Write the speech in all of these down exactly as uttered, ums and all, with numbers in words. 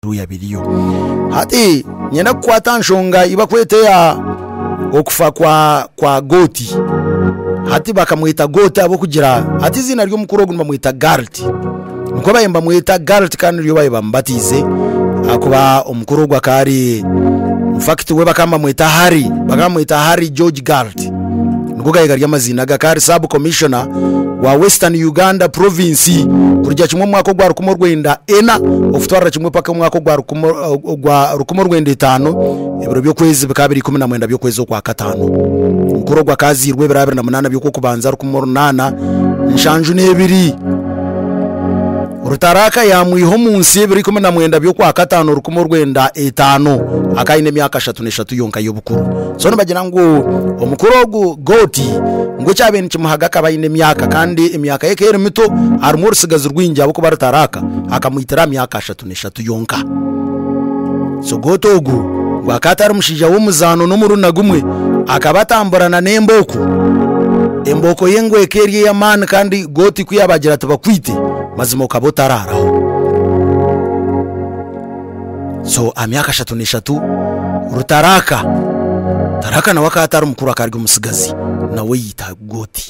ruya biriyo hati nyenda kwata nshonga iba kwete ya okufa kwa kwa Goti hati bakamwita Goti abo kugira hati zina ryo mukuru ogumba mwita Galt nuko bayemba mwita Galt kandi ryo bayeba mbatize akuba omukuru ogwa kari in fact we bakamba mwita Harry bakamba mwita Harry George Galt nuko gayiga ry'amazina gakari sub commissioner wa Western Uganda province kurya kimwe mwako gwa rukumo rwenda ena ofutwara kimwe paka mwako gwa rukumo gwa rukumo rwenda itano ibiro byo kwezi bakabiri kumi na mwenda byo kwezi kwa katano mukuru gwa kazi rwe birabira na munana byo kubanza rukumo runana nshanju nebiri Rutaraka ya mwiho munsi ibiri kumi na mwenda byo kwa katano rukumo rwenda itano akaine myaka eshatu n'eshatu yonka y'obukuru so nabagira ngo omukuru ogu Goti ngo cyabene kimuhaga kabayine myaka kandi imyaka yeke yeri mito arimo rusigaza rwinjya abo kuba Rutaraka akamwitira myaka eshatu n'eshatu yonka so Goti ogu wakatara mushija w'umuzano no muruna gumwe akabatamburana n'emboko emboko yengwe ekeriye ya man kandi Goti kuyabagira tabakwite mazimo kabotararaho so amyaka eshatu n'eshatu Rutaraka Taraka na wakatara umukuru akaryo musigazi nawe yita Goti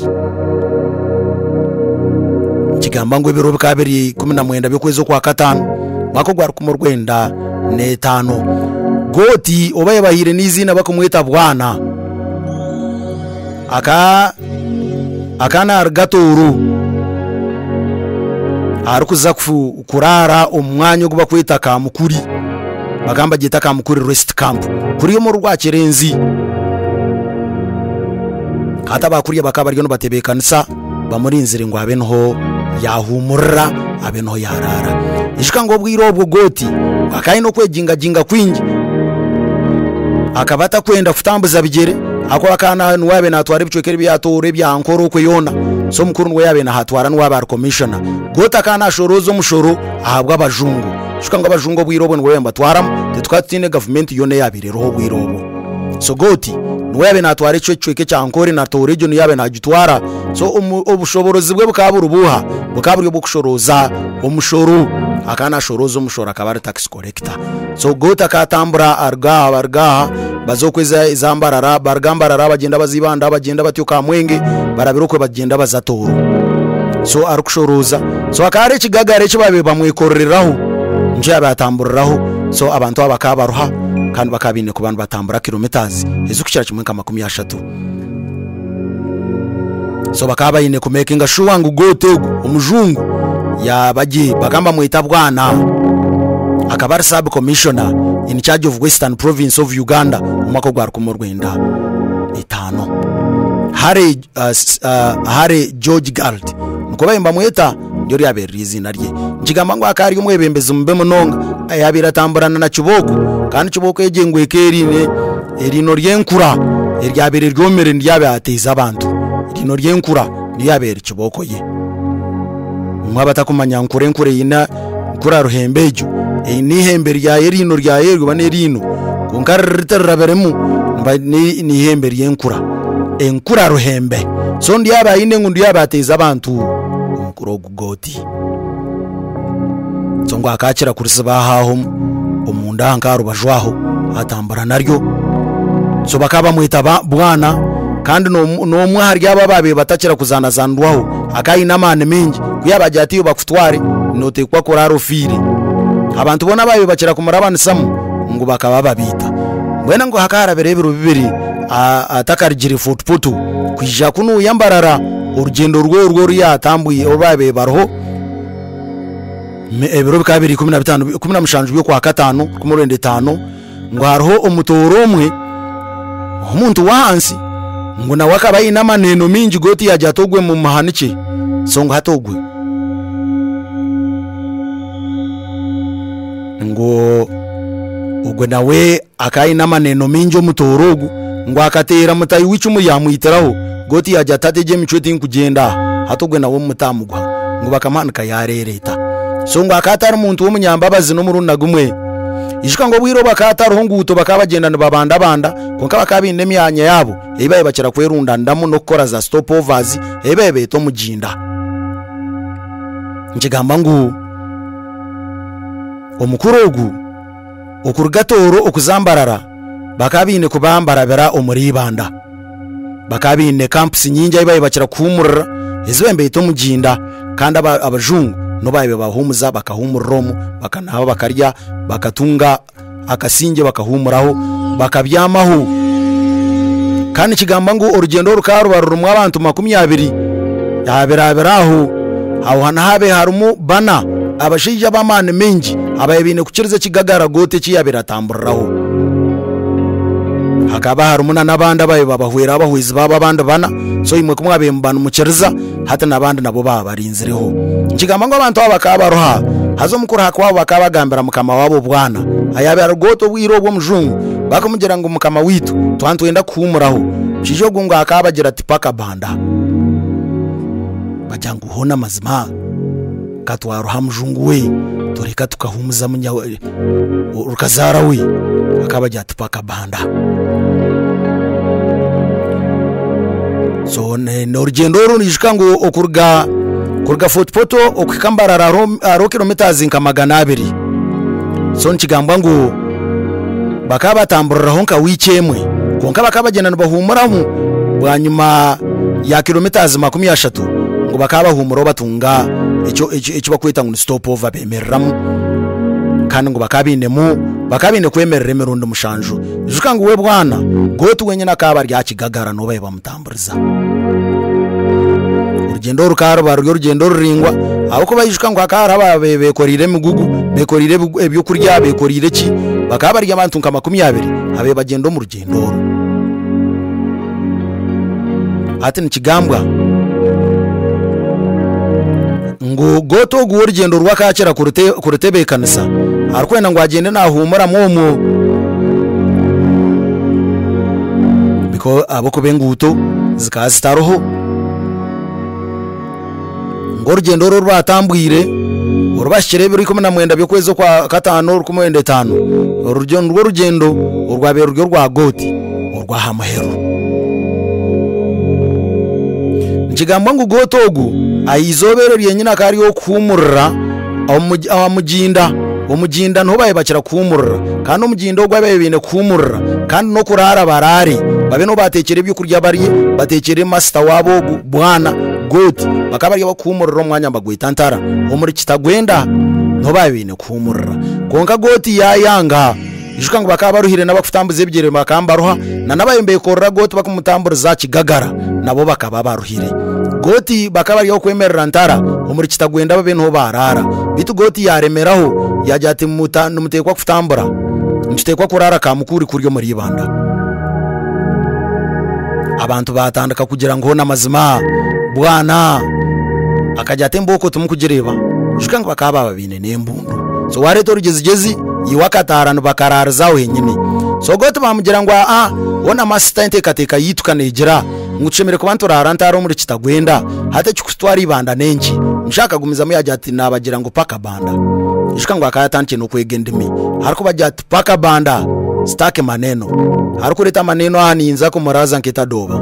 kigamba ngo ibiro bikabiri kumi na mwenda byo kwezo kwa katano mwako gwa rukumo rwenda n'etano Goti obaye bahire n'izina bakumwita bwana aka akana argaturu arukuza kurara umwanya guba kwita kamukuri bagamba gita kamukuri rest camp kuri yo mu rwakerenzi hata bakuriye bakabaryo no batebekanisa bamurinzire ngo abenho yahumurra abenho yarara ishika ngo bwirobwo Goti akayi no kwejinga jinga kwingi akabata kwenda kutambuza bigere ako akana nuwabe natwara bicwekere byatore byankoro ko yona so mukuru ngo yabe na hatwara nuwaba commissioner Goti akana shorozo mushoro ahabwa abajungu shika ngo abajungu bw'irobo ngo yemba twaram tetwatine government yone yabire roho bw'irobo so Goti nuwabe natwara icyo cweke cyankore na torejo nuyabe najitwara so obushoborozi bwe bukaburubuha bukaburyo bwo kushoroza umushoro akana shorozo mushora akabare tax collector so Goti akatambura arga abarga bazokweza izambarara bargambarara bagenda bazibanda bagenda batyoka mwenge barabirokwe bagenda bazatoro so arukushoroza so akare kigagare kibabe bamwikoreraho nje abatamburiraho so abantu abakabaruha kandi bakabine ku bantu batambura kilometers ezukishira kimwe kama makumi eshatu so bakabayine ku making sure ngo Goti umujungu yabaje bagamba mwita bwana akabari sub commissioner in charge of Western province of Uganda umako gwa rukumo rwenda itano Harry uh, uh, Harry George Galt nuko bayimba mwita ndio yabera izina rye njigamba ngo akari umwebembeza umbe munonga yabira tamburana na Kiboko kandi Kiboko yegengwe kerine erino ryenkura eryabere ryomere ndyabe ateza abantu erino ryenkura ndiyabera Kiboko ye mwabata kumanya nkure nkure yina nkura ruhembejo e ni hembe rya erino rya yerwa nerino kunkariterraberemu mba ni ni hembe ryenkura enkura ruhembe so ndiyaba ine ngundu yabateza abantu mukuru Goti so ngo akakira kurisiba haho umunda hankaru bajwaho atambara naryo so bakaba mwita bwana kandi no no mwari yaba babe batakira kuzana zandwaho akayi namane mingi kuyabajya ati bakutware note kwa koraro fire abantu bona babe bakira kumurabana samu ngo bakaba babita mwena ngo hakarabere biro bibiri atakarigire footputu kwija kunu yambarara urugendo rwo rwo yatambuye obabe barho ebiro bikabiri kumi na bitanu kumi na mushanju byo kwa katano kumurende itano ngo harho umutoro umwe umuntu wahansi ngo na wakabaye namaneno mingi Goti yajya togwe mu mahanike so ngo hatogwe ngo ubwo nawe akayi namaneno mingi umutorogu ngo akatera mutayi w'icumu yamwitiraho Goti yajya tateje micwete nkugenda hatogwe nawo mutamugwa ngo bakamanika yarereta so ngo akatara umuntu w'umunyambabazi no muruna gumwe ishika ngo bwiro bakatara hunguto bakabagendana babanda banda konka bakabinde myanya yabo ebaye bakira kwerunda ndamu no gukora za stopovers ebebe to mujinda njigamba ngo omukuru ogu okurugatoro okuzambarara bakabine kubambarabera omuribanda bakabine campus nyingi ayibaye bakira kuhumurira ezibembe ito mujinda kandi abajungu no baye bahumuza bakahumurromu bakanaba bakarya bakatunga akasinge bakahumuraho bakabyamaho kandi kigamba ngo urugendo rukarubarura mu abantu makumyabiri yabirabiraho aho hanahabe harumu bana abashija bamane mengi abayebine kukirize kigagara gote kiyabiratamburaho hakaba harumuna nabandi abaye babahwera abahwizi baba bandi bana so imwe kumwabembana mukiriza hata nabandi nabo babarinzireho kigamba ngo abantu abakabaroha hazo mukuru hakwa bakabagambira mukama wabo bwana ayabera goto bwiro bwo mujungu bakamugera ngo mukama witu twantwenda kuhumuraho kijogo ngo akabagira ati paka banda bajangu hona mazima katwaro hamujungu we tureka tukahumuza munya urukazara we akabagira ati paka banda so ne norugendo runishika ngo okurga kurga footpoto okwikambarara ro kilometers nka magana abiri so nkigamba ngo bakaba tamburira honka wikemwe konka bakabagenda bahumuramu bwanyuma ya kilometers makumi ashatu ngo bakaba humuro batunga echo echo bakwita ngo stop over bemerramu kandi ngo bakabinemu bakabine kwemerera emerundo mushanju juka ngo we bwana gotu wenye nakaba rya kigagara no baye bamutamburiza urugendo rukaro baryo urugendo ruringwa aho bayishuka ngo akara babebe korire migugu bekorire ebyo kurya bekorire ki bakaba rya abantu nka makumyabiri abe bagendo mu rugendo ati nikigambwa ngo goto gu urugendo rwakakera kurute kurutebe kanisa arkwenda ngo agende nahumura mwomo biko abo kubenguto zikazitaroho ngo urugendo rwatambwire urubashire biri kumwe na mwenda byo kwezo kwa gatano rukumwende tano urugendo rwo rugendo urwabe rwo rwa goti urwa hamahero njigamba ngo gotogu ayizobereriye nyina kari yo kumurra aho mujinda omujinda no baye bakira kumurra kandi omujinda ogwabe bine kumurra kandi no kurara barare babe no batekere byo kurya bariye batekere master wabo bwana goti bakabari bakumurra omwanya mbagwitantara omuri kitagwenda no baye bine kumurra konka goti yayanga ijuka ngo bakabaruhire nabakutambuze byere bakambaruha na nabaye mbekorra goti bakumutamburiza kigagara nabo bakaba baruhire goti bakabari yo kwemerera ntara omuri kitagwenda babe no barara bitu goti yaremeraho yajate muta numutekwa kufutambura ntutekwa kurara kamukuri kuryo muri ibanda abantu batandaka kugira ngo namazima bwana akajate mboko tumukugireba juka ngo bakaba babine nembundu so ware to rugezigezi yiwakatarana bakarara zawe henyine so goti bamugira ngo ah ona masitante kateka yitukanegera ngucemere kubantu rarantaro muri kitagwenda hata cyukustwari ibanda nengi nshaka gumiza mu yajati nabagira ngo paka banda ishika ngo akayatanke no kwegendimi hariko bajati paka banda stake maneno hariko leta maneno ani inza ko muraza nketa doba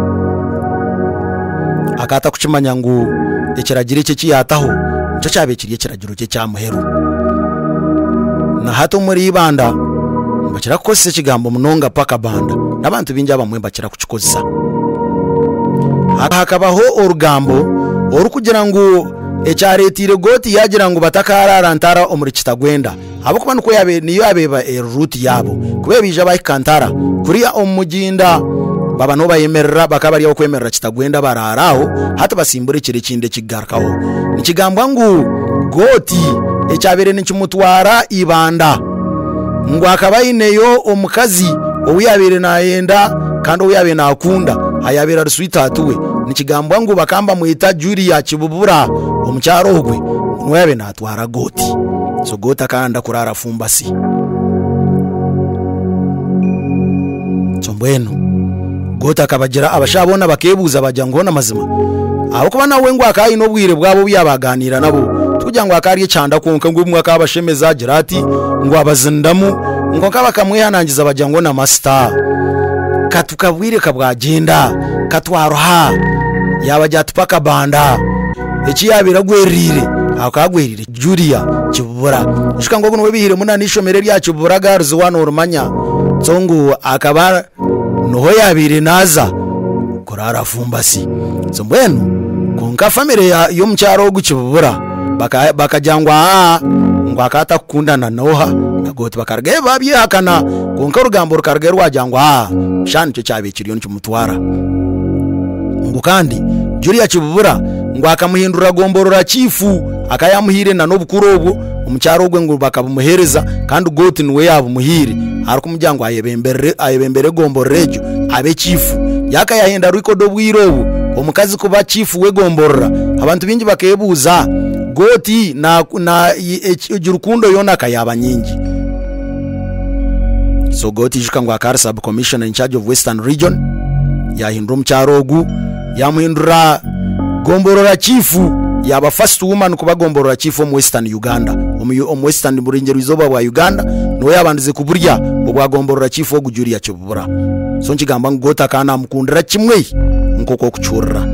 akata kucimanya ngo ekiragire cye kiyataho cyo cyabekiriye kiragiro cye cyamuheru na hato muri ibanda bakira kose kigambo munonga paka banda nabantu binja bamwe bakira kucikoza hakabaho urugambo orukugira ngo echaretire goti yagira ngo batakarara ntara omuri kitagwenda abo kuba nuko yabe niyo yabeba route yabo kubebije bayikantara kuriya omujinda baba no bayemerera bakabari yo kwemerera kitagwenda bararaho hata basimbure kire kinde kigarkaho nikigambwa ngo goti echabere n'ikimutwara ibanda ngo akabayineyo omukazi owiyabere nayenda kandi owiyabe nakunda ayabera ruswitatuwe nikigambwa ngo bakamba muita Julia Kibubura omucyarogwe nwabe natwara goti so gota kanda kurara fumbasi Chombweno gota kabagira abashabona bakebuza bajya ngo namazima aho kuba nawe ngo akayi no bwire bwabo byabaganira nabo tujya ngo akariye cyanda konka ngo umwe akabashemeza girati ngo abazindamu ngo kabakamwihanangiza bajya ngo na master katukabwire kabwagenda katwaroha yabajya tupaka banda iki yabira gwerire akagwirire Julia Kibura ishika ngo kuno bihire munani ishomere rya Kibura Girls one urumanya tsongu akaba noho yabire naza kurara fumbasi so mbwenu kunka family ya yo mcyaro gukibura baka bakajangwa ngo akata kukundana noha nagoti bakarge babyihakana kunka rugambo rukarge rwajangwa shani cyo cyabikiriyo n'umutwara ngo kandi Julia Kibura ngo akamuhindura gomborora chifu akayamuhire na nobukurobo umcyaro gwe ngo bakabumuhereza kandi goti niwe yabumuhire ariko umujyango ayebembere ayebembere gomborejo abe chifu yakayahenda rikodo bwirobo omukazi kuba chifu we gomborora abantu bingi bakebuza goti na na urukundo yona kayaba nyingi so goti jika ngo akara sub commissioner in charge of Western region yahindura umcyarogu yamuhindura gomborora chifu yaba first woman kuba gomborora chifu mu Western Uganda omu Western burengero izoba wa Uganda no yabandize kuburya obwa gomborora chifu ogujuriya Kibura so nkigamba ngota kana mukundira kimwe nkoko kucurra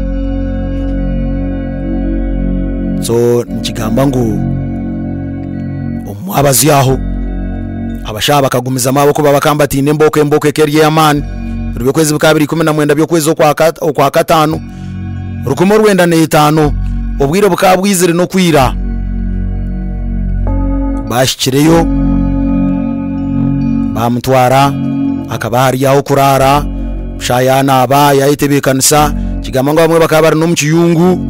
so nkigamba ngo omwabazi yaho abashaba bakagumiza amaboko babakambati nemboke mboke keriye yamani rubyo kwezi bikabiri kumi na mwenda byo kwezi kwa kwa katano rukumo rwenda n'itano obwire bukabwizire no kwira bashikireyo bamutwara akaba hari yaho kurara shayana aba yahitebekanisa kigamba ngo bamwe bakaba bari no mu kiyungu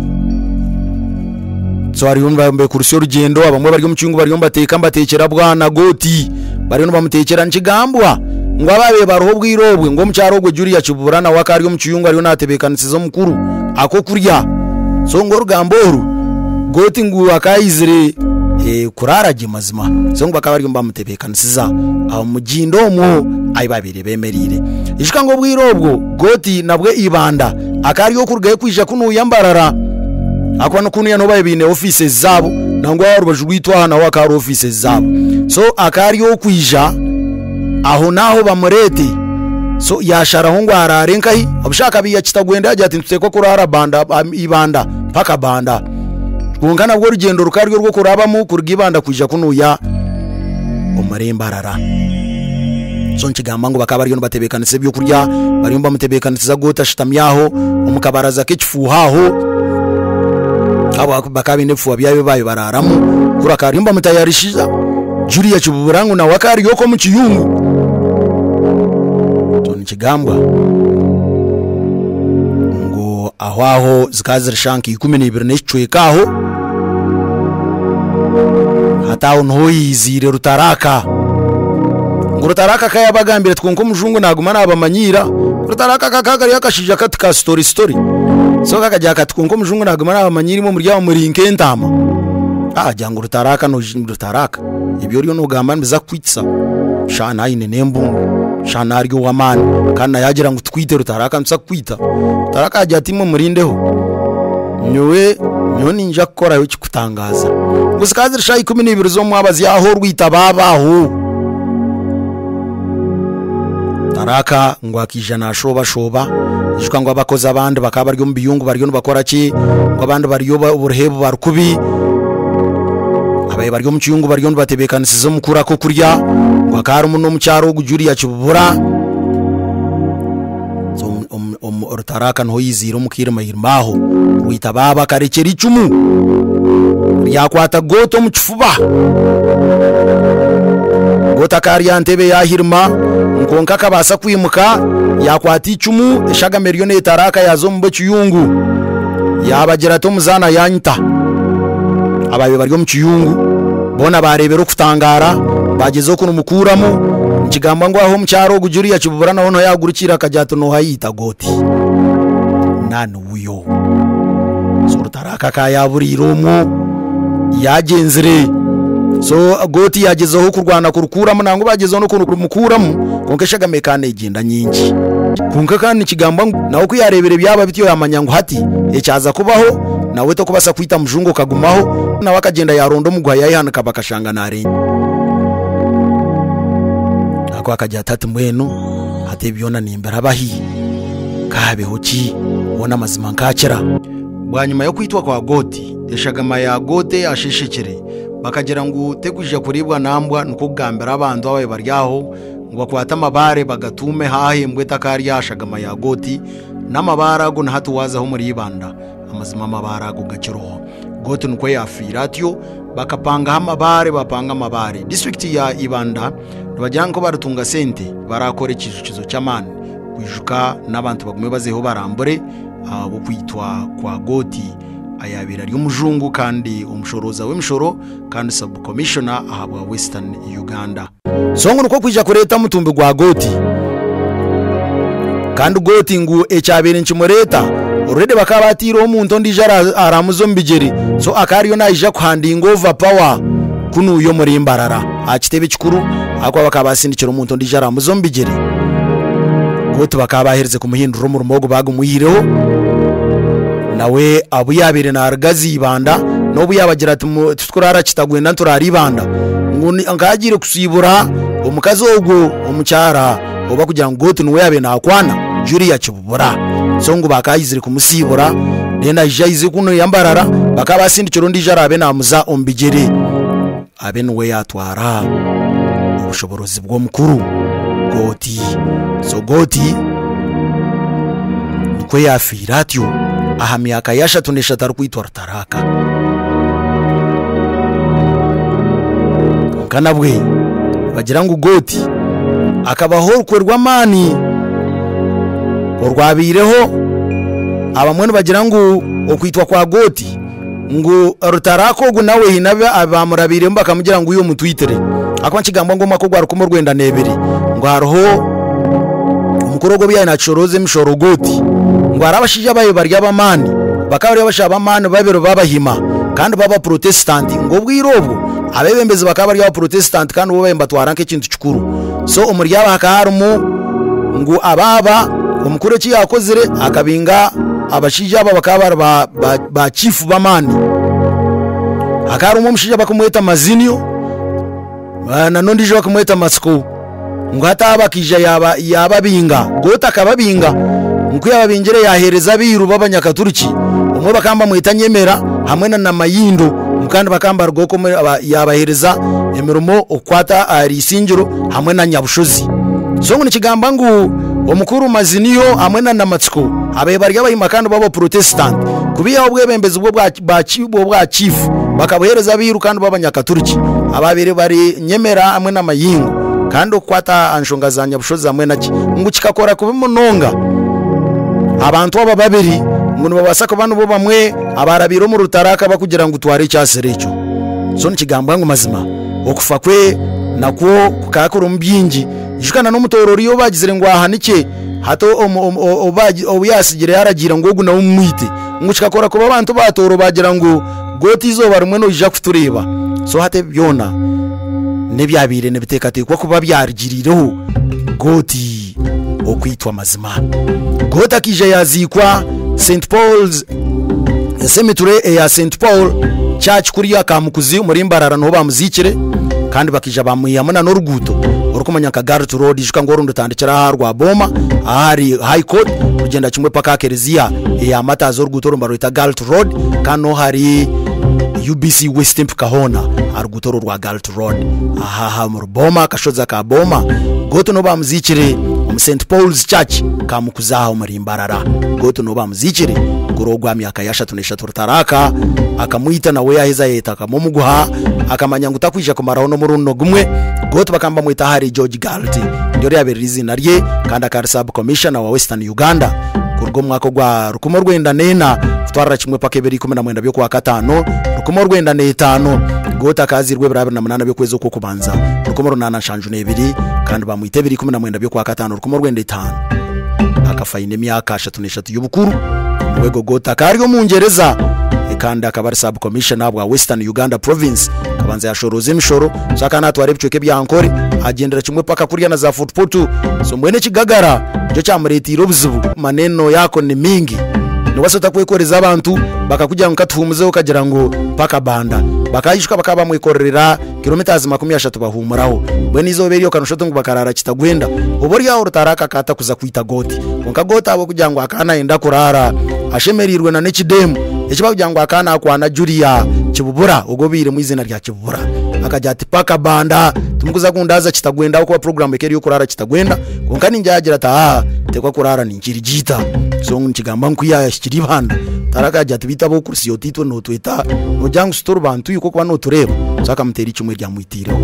so ari yumva mbe kurusyo rugendo abamwe bari mu kiyungu bari yombateka mbatekera bwana goti bari no bamutekera nkigambwa ngo ababe baroho bwirobwe ngo mucyarogwe Julia Kibura na wakari yo mu kiyungu ari natebekanisa zo mukuru ako kurya so ngo rugamboru goti ngo akayizire e kurara gimazima so ngo bakaba bari bamutebekanisa aho mugindo mu ayibabire bemerire ishika ngo bwirobwo goti nabwe ibanda akari yo kurgaye kwisha kunu yambarara akwana kunu yanobaye bine offices zabo nangwa warubajwitwa hana wakari offices zabo so akari yo kwisha aho naho bamurete so yasharaho ngo ararenkahi abushaka biya kitagwenda ajya ati tuteko kurara banda ibanda paka banda kungana bwo rugendo rukaryo rwo kurabamo kurgibanda kujya kunuya omarembarara so nkigamba ngo bakaba ariyo batebekanise byo kurya bari mba mutebekanisa gota shitamyaho umukabaraza kechifuhaho abo bakabine fuwa byabe bayo bararamo kurakarimba mutayarishiza Julia Kibura ngo na wakari yoko mu kiyungu to nkigamba ngo ahwaho zikazira shanki kumi n'ibiri n'icwekaho hataho ntoyizire rutaraka ngo rutaraka kayabagambire twonko mujungu naguma nabamanyira rutaraka kakagari yakashije katika story story so kakajya katwonko mujungu naguma nabamanyirimo muri yawo muri inkentama ah jangu rutaraka no rutaraka ibyo ryo no gamba mbiza kwitsa shana ine nembungu shana aryo wamani kana yagira ngo twite rutaraka nsa kwita rutaraka ajya ati mu murindeho nyowe nyo ninja kora yo kikutangaza gusikaze shayi kumi n'ibiri zo mwabazi yaho rwita babaho taraka ngo akijana shoba shoba ishwa ngo abakoza abandi bakaba ryo mbiyungu bari no bakora ki ngo abandi bari yo uburehebu barukubi abaye bari mu kiyungu bari yo batebekanisize zo mukura ko kurya ngo akari umuntu mu cyaro Julia Kibura so um um rutaraka no yizira umukire mahirmaho wita baba karekera icumu yakwata goto mu kifuba gota kari yantebe yahirma nkonka kabasa kwimuka yakwata icumu eshaga miliyoni taraka yazo mu kiyungu yabagira to muzana yanyita abaye bari mu kiyungu bona barebera kutangara bagezo kuno mukuramo nkigamba ngo aho mu cyaro Julia Kibura naho no yagurukira akajyato no hayita goti nani uyo so rutaraka kayaburiromo yagenzire so goti yagezeho kurwana kurukuramo nango bagezeho no kumukuramo konkeshaga mekane igenda nyingi kunka kandi kigamba naho kuyarebere byaba bityo yamanya ngo hati ecyaza kubaho nawe to kubasa kwita mujungo kagumaho nawe akagenda yarondo mugwa yayihana kabakashanga nare ako akajya atatu mweno ate byona nimbera bahi kabeho ki wona mazima nkakira bwa nyuma yo kwitwa kwa goti eshagama ya gote ashishikire bakagira ngo tekuje kuribwa nambwa nuko gambera abantu abaye baryaho ngo kwata amabare bagatume hahembwe takari yashagama ya goti n'amabara go nahatu wazaho muri ibanda amazima amabara go gakiroho goti nuko yafira atyo bakapanga amabare bapanga amabare district ya ibanda bagira ngo baratunga sente barakora ikijukizo cy'amani kwijuka n'abantu bagume bazeho barambure abo kwitwa kwa goti ayabira ari umujungu kandi umushoroza w'imishoro kandi sub commissioner ahabwa Western Uganda songo nuko kwija kureta mutumbi gwa goti kandi goti ngu ecyabere nchimureta already bakabatiro umuntu ndijara aramuzombigeri so akariyo naija kuhanding over power kunu yo muri imbarara akitebe kikuru akwa bakabasindikira umuntu ndijara aramuzombigeri goti bakabahereze kumuhindura umurumo go bagumuyireho nawe abu yabere na argazi ibanda no buyabagira tutkurara kitagwenda turari ibanda nguni angagire kusibura umukazi ogwo umucyara oba kugira ngo goti nuwe yabe nakwana juri ya kibura so ngo bakayizire kumusibura nena jayize kuno yambarara bakabasindikiro ndijara abe namuza ombigere abe nuwe yatwara ubushoborozi bwo mukuru goti so goti niko yafira atyo aha myaka yashatu n'eshatu kwitwa rutaraka kana bwe bagira ngo goti akabaho kwerwa mani urwabireho abamwe bagira ngo okwitwa kwa goti ngo rutaraka go nawe hinabe abamurabire mbakamugira ngo uyo mutwitere akwa kigamba ngo mako gwa rukomo rwenda nebere ngo haroho umukuru go bya nachoroze mishoro goti ngo arabashije abaye barya abamani bakabari bashaba amani babero babahima kandi baba protestant ngo bwirobo abebembeze bakabari aba protestant kandi bo bemba twaranke kintu kikuru so umurya bakaharumu ngo ababa umukuru ki yakozere akabinga abashije aba bakabara ba, ba, ba chief bamani akarumu mushije bakumweta mazinio bana nondije bakumweta masiko ngo hatabakije yaba yababinga gota akababinga nkuko yababingere yahereza biru babanyakaturiki umwe bakamba mwita nyemera hamwe na mayindo mukandi bakamba rwoko yabahereza emerumo okwata arisingiro hamwe na nyabushozi so ngo nikigamba ngo umukuru maziniyo hamwe na namatsiko abaye barya bayima kandi babo protestant kubiya ubwebembezi bwo bwa bwa chief bakabuhereza biru kandi babanyakaturiki ababere bari nyemera hamwe na mayingo kandi okwata anshongazanya bushozi hamwe naki ngo kikakora kubimunonga abantu aba babiri ngo babasaka bano bo bamwe abarabiro mu rutaraka bakugira ngo tware cyaserecho so nikigamba ngo mazima okufa kwe nako kukakora umbyingi ishukana no mutorori yo bagizire ngo ahanike hato obaji obuyasigire yaragira ngo guna umwite ngo kikakora kuba abantu batoro bagira ngo goti izoba rumwe no ija kutureba so hate byona nebyabire nebitekatekwa kuba byarigirireho goti okwitwa mazima gota kije yazikwa Saint Paul's cemetery ya Saint Paul church kuri akamukuzi muri imbarara no bamuzikire kandi bakija bamuyamana no ruguto urukomanya ka Galt Road ishuka ngo rundo tandikira harwa boma ahari High Court kugenda kimwe paka Kereziya ya matazo ruguto rumba rita Galt Road kano hari U B C West Imp Kahona aruguto rwa Galt Road aha mu boma kashoza ka boma goto no bamuzikire mu Saint Paul's Church kamukuzaho muri imbarara goto no bamuzikire gorogwa myaka yashatu n'eshatu rutaraka akamuita nawe yaheza yeta akamuguha akamanya ngutakwisha kumaraho no muruno gumwe goto bakamba mwita hari George Galt ndio yabera izina rye kandi akari sub commissioner wa Western Uganda kurwo mwako gwa rukomo rwenda nena twara kimwe pakeberi kumi na mwenda byo kwa katano rukomo rwenda netano gota kazirwe birabe na munana byo kwezo ko kubanza rukomo runana shanju nebiri kandi bamwite biri kumi na mwenda byo kwa katano rukomo rwenda etano akafayine myaka eshatu n'eshatu y'ubukuru wego gota kariyo mungereza kandi akabari sub commissioner wa Western Uganda province kabanza yashoroze imishoro saka natware bicoke byankore agendera kimwe paka kuriya na za footport so mwene kigagara cyo cyamuretiro buzubu maneno yako ni mingi no basota kwekoreza abantu bakakugira nkatumuze ukagira ngo paka banda bakayishika bakaba mwikorera kilometers makumi eshatu bahumuraho bweni zo beriyo kanushoto ngo bakarara kitagwenda ubori yaho rutaraka kata kuza kwita goti onka gota abo kugira ngo akana enda kurara ashemerirwe na nekidemu ekiba kugira ngo akana kwana Julia Kibubura ubwo bire mu izina rya Kibubura akajya ati paka banda tumukuza kundaza kitagwenda uko program ekeri yo kurara kitagwenda konka ninjagira ata tekwa kurara ninjiri jita so nkigamba nkuya yashikiri banda tarakajya tubita bo kursi yotitwe no twita ojang store bantu yuko kwa no tureba saka muteri kimwe rya muitire